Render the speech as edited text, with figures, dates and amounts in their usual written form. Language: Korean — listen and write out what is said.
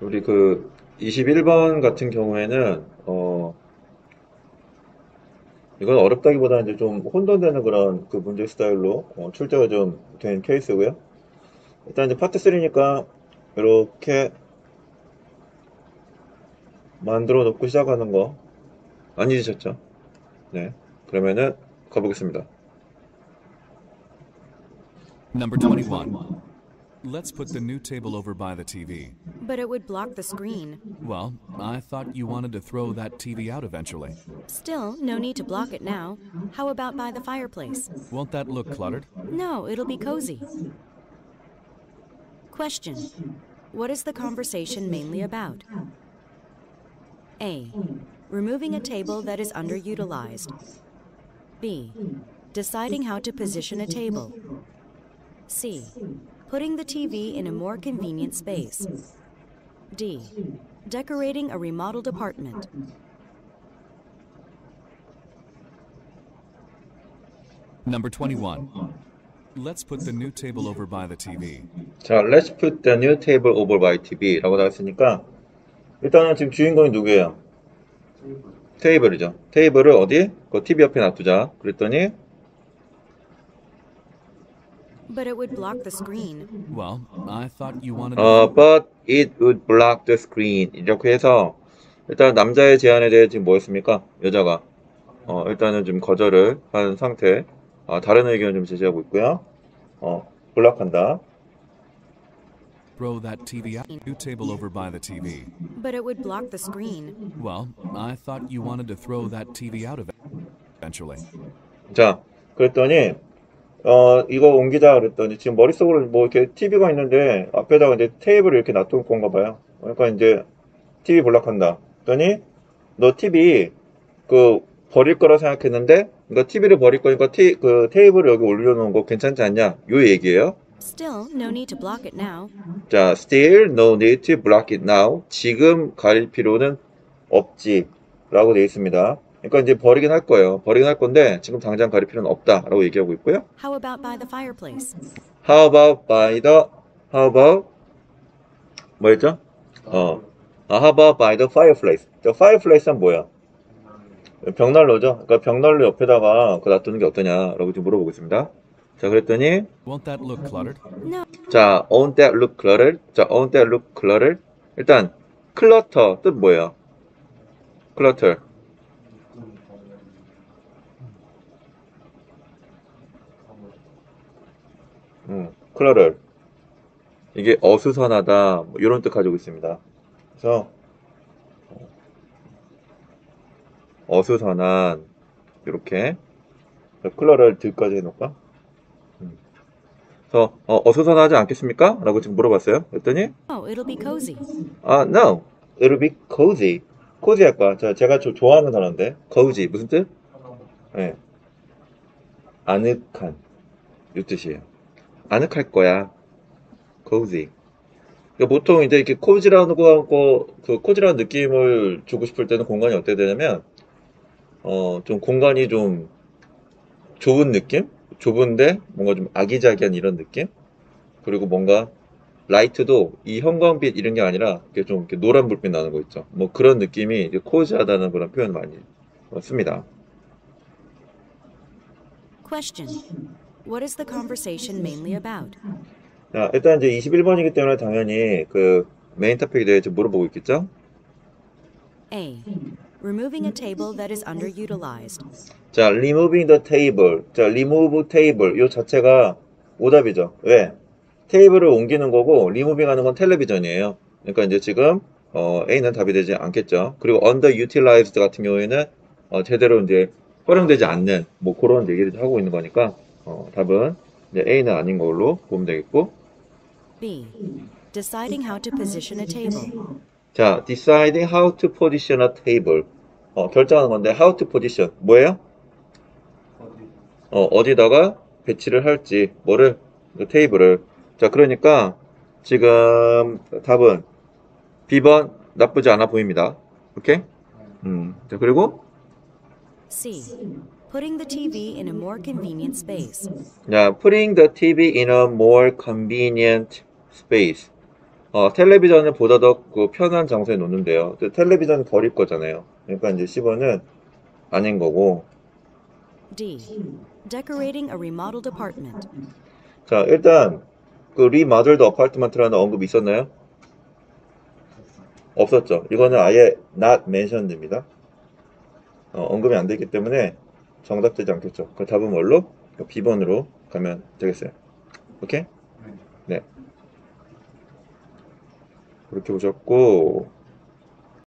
우리 그 21번 같은 경우에는 이건 어렵다기보다는 이제 좀 혼돈되는 그런 그 문제 스타일로 출제가 좀 된 케이스고요. 일단 이제 파트 3니까 이렇게 만들어 놓고 시작하는 거 안 잊으셨죠? 네. 그러면은 가보겠습니다. Number 21. Let's put the new table over by the TV. But it would block the screen. Well, I thought you wanted to throw that TV out eventually. Still, no need to block it now. How about by the fireplace? Won't that look cluttered? No, it'll be cozy. Question. What is the conversation mainly about? A. Removing a table that is underutilized. B. Deciding how to position a table. C. Putting the TV in a more convenient space. D. Decorating a remodeled apartment. Number 21. Let's put the new table over by the TV. 자, Let's put the new table over by TV라고 나왔으니까 일단은 지금 주인공이 누구예요? 테이블이죠. 테이블을 어디? 그 TV 옆에 놔두자. 그랬더니 But it would block the screen. Well, I thought you wanted to... but it would block the screen. 이렇게 해서 일단 남자의 제안에 대해 지금 뭐였습니까? 여자가 일단은 좀 거절을 한 상태. 다른 의견을 좀 제시하고 있고요. 블락한다. throw that TV out. New table over by the TV. But it would block the screen. Well, I thought you wanted to throw that TV out eventually. 자, 그랬더니 이거 옮기자 그랬더니 지금 머릿속으로 뭐 이렇게 TV가 있는데 앞에다가 이제 테이블을 이렇게 놔둘 건가 봐요. 그러니까 이제 TV 블락한다. 그랬더니 너 TV 그 버릴 거라 생각했는데 그러니까 TV를 버릴 거니까 그 테이블을 여기 올려놓은 거 괜찮지 않냐? 요 얘기예요. Still, no need to block it now. 자, still no need to block it now. 지금 가릴 필요는 없지 라고 되어 있습니다. 그러니까 이제 버리긴 할 거예요. 버리긴 할 건데 지금 당장 가릴 필요는 없다라고 얘기하고 있고요. How about by the fireplace? How about how about 뭐였죠? how about by the fireplace? The fireplace는 뭐야? 벽난로죠. 그러니까 벽난로 옆에다가 그거 놔두는 게 어떠냐라고 지금 물어보고 있습니다. 자, 그랬더니 Won't that look cluttered? No. 자, won't that look cluttered? 자, won't that look cluttered? 일단 clutter 뜻 뭐예요? clutter. clutter. 이게 어수선하다 뭐 이런 뜻 가지고 있습니다. 그래서 어수선한 이렇게 클러럴 들까지 해놓을까? 그래서 어수선하지 않겠습니까? 라고 지금 물어봤어요. 그랬더니 Oh, it'll be cozy. no, it'll be cozy. cozy 할까? 제가 좋아하는 단어인데 cozy 무슨 뜻? 네. 아늑한 이 뜻이에요. 아늑할 거야. cozy. 그러니까 보통 이제 이렇게 cozy라는 거, 그 cozy라는 느낌을 주고 싶을 때는 공간이 어떻게 되냐면 좀 공간이 좀 좁은 느낌? 좁은데 뭔가 좀 아기자기한 이런 느낌? 그리고 뭔가 라이트도 이 형광빛 이런 게 아니라 이렇게 좀 이렇게 노란 불빛 나는 거 있죠. 뭐 그런 느낌이 이제 코지하다는 그런 표현 많이 씁니다. Question. What is the conversation mainly about? 자, 일단 이제 21번이기 때문에 당연히 그 메인 토픽에 대해 물어보고 있겠죠? A. Removing a table that is underutilized. 자, removing the table. 자, remove table. 이 자체가 오답이죠. 왜? 테이블을 옮기는 거고, removing 하는 건 텔레비전이에요. 그러니까 이제 지금, A는 답이 되지 않겠죠. 그리고 underutilized 같은 경우에는, 제대로 이제 활용되지 않는, 뭐 그런 얘기를 하고 있는 거니까, 답은 이제 A는 아닌 걸로 보면 되겠고. B. Deciding how to position a table. 자, deciding how to position a table. 결정하는 건데, how to position. 뭐예요? 어디다가 배치를 할지, 뭐를? 그 테이블을. 자, 그러니까, 지금 답은 B번 나쁘지 않아 보입니다. 오케이? 자, 그리고, C. Putting the TV in a more convenient space. 자, putting the TV in a more convenient space. 텔레비전을 보다 더 그 편한 장소에 놓는데요. 텔레비전은 버릴 거잖아요. 그러니까 이제 10번은 아닌 거고. D. Decorating a remodeled apartment. 자, 일단 그 리모델드 어파트먼트라는 언급이 있었나요? 없었죠. 이거는 아예 not mentioned입니다. 언급이 안 되기 때문에 정답되지 않겠죠. 그 답은 뭘로? B번으로 가면 되겠어요. 오케이? 네. 그렇게 보셨고